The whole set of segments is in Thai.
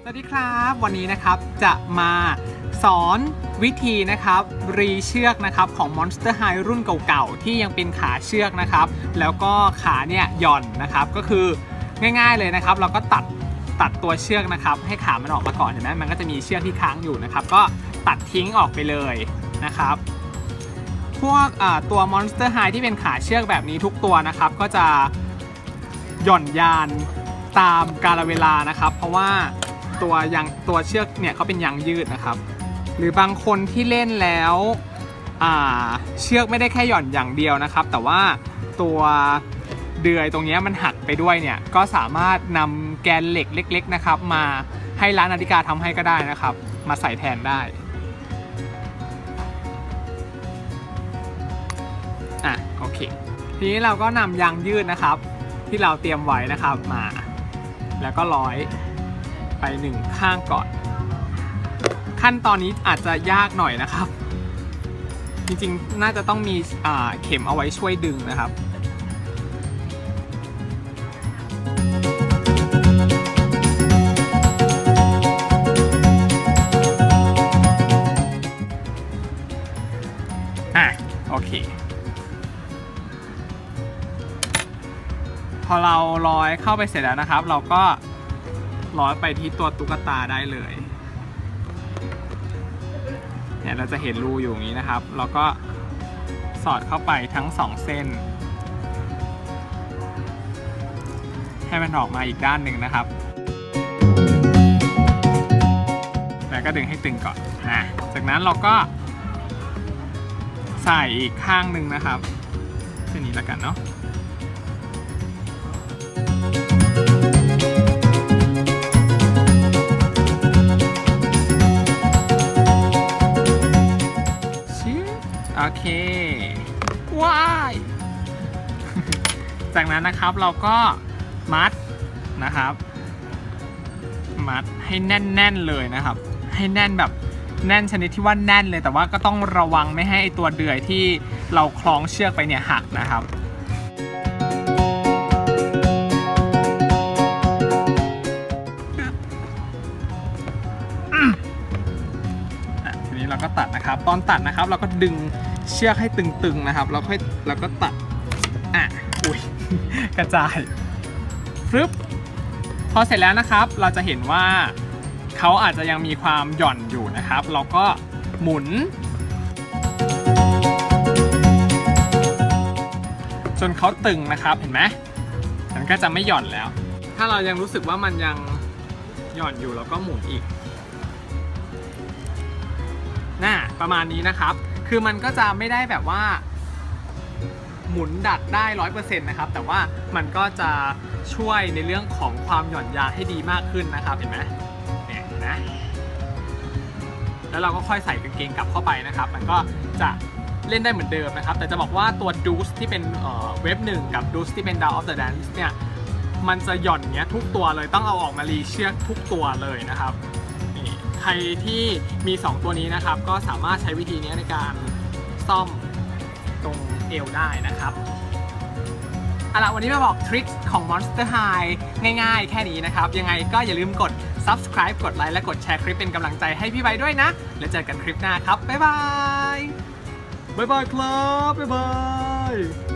วัสดีครับวันนี้นะครับจะมาสอนวิธีนะครับรีเชือกนะครับของ Monster High รุ่นเก่าๆที่ยังเป็นขาเชือกนะครับแล้วก็ขาเนี่ยหย่อนนะครับก็คือง่ายๆเลยนะครับเราก็ตัดตัวเชือกนะครับให้ขามันออกมาก่อนเห็นไหมมันก็จะมีเชือกที่ค้างอยู่นะครับก็ตัดทิ้งออกไปเลยนะครับพวกตัว Monster High ที่เป็นขาเชือกแบบนี้ทุกตัวนะครับก็จะหย่อนยานตามกาลเวลานะครับเพราะว่าตัวเชือกเนี่ยเขาเป็นยางยืดนะครับหรือบางคนที่เล่นแล้วเชือกไม่ได้แค่หย่อนอย่างเดียวนะครับแต่ว่าตัวเดือยตรงนี้มันหักไปด้วยเนี่ยก็สามารถนำแกนเหล็กเล็กๆนะครับมาให้ร้านนาฬิกาทำให้ก็ได้นะครับมาใส่แทนได้โอเคทีนี้เราก็นำยางยืดนะครับที่เราเตรียมไว้นะครับมาแล้วก็ร้อยไปหนึ่งข้างก่อนขั้นตอนนี้อาจจะยากหน่อยนะครับจริงๆน่าจะต้องมีเข็มเอาไว้ช่วยดึงนะครับโอเคพอเราร้อยเข้าไปเสร็จแล้วนะครับเราก็ร้อยไปที่ตัวตุ๊กตาได้เลยเนี่ยเราจะเห็นรูอยู่อย่างนี้นะครับเราก็สอดเข้าไปทั้ง2เส้นให้มันออกมาอีกด้านหนึ่งนะครับแล้วก็ดึงให้ตึงก่อนนะจากนั้นเราก็ใส่อีกข้างหนึ่งนะครับเส้นนี้แล้วกันเนาะโอเคว้ายจากนั้นนะครับเราก็มัดนะครับมัดให้แน่นๆเลยนะครับให้แน่นแบบแน่นชนิดที่ว่าแน่นเลยแต่ว่าก็ต้องระวังไม่ให้ตัวเดือยที่เราคล้องเชือกไปเนี่ยหักนะครับทีนี้เราก็ตัดนะครับตอนตัดนะครับเราก็ดึงเชือกให้ตึงๆนะครับแล้วก็ตัดอุ้ยกระจายฟึบพอเสร็จแล้วนะครับเราจะเห็นว่าเขาอาจจะยังมีความหย่อนอยู่นะครับเราก็หมุนจนเขาตึงนะครับเห็นไหมมันก็จะไม่หย่อนแล้วถ้าเรายังรู้สึกว่ามันยังหย่อนอยู่เราก็หมุนอีกประมาณนี้นะครับคือมันก็จะไม่ได้แบบว่าหมุนดัดได้ 100% นะครับแต่ว่ามันก็จะช่วยในเรื่องของความหย่อนยานให้ดีมากขึ้นนะครับเห็นไหมเนี่ยนะแล้วเราก็ค่อยใส่กางเกงกลับเข้าไปนะครับมันก็จะเล่นได้เหมือนเดิมนะครับแต่จะบอกว่าตัวดูสที่เป็นเว็บ1กับดูสที่เป็น Down of the Dance เนี่ยมันจะหย่อนเนี้ยทุกตัวเลยต้องเอาออกมารีเชือกทุกตัวเลยนะครับใครที่มี2ตัวนี้นะครับก็สามารถใช้วิธีนี้ในการซ่อมตรงเอวได้นะครับเอาล่ะวันนี้มาบอกทริคของ Monster High ง่ายๆแค่นี้นะครับยังไงก็อย่าลืมกด Subscribe กดไลค์และกดแชร์คลิปเป็นกำลังใจให้พี่ใบด้วยนะแล้วเจอกันคลิปหน้าครับบ๊ายบายบ๊ายบายครับบ๊ายบาย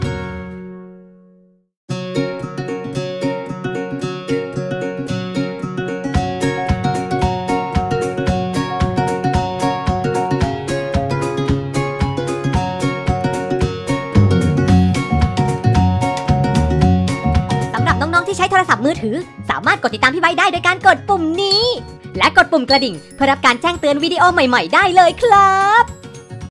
ที่ใช้โทรศัพท์มือถือสามารถกดติดตามพี่ใบได้โดยการกดปุ่มนี้และกดปุ่มกระดิ่งเพื่อรับการแจ้งเตือนวิดีโอใหม่ๆได้เลยครับ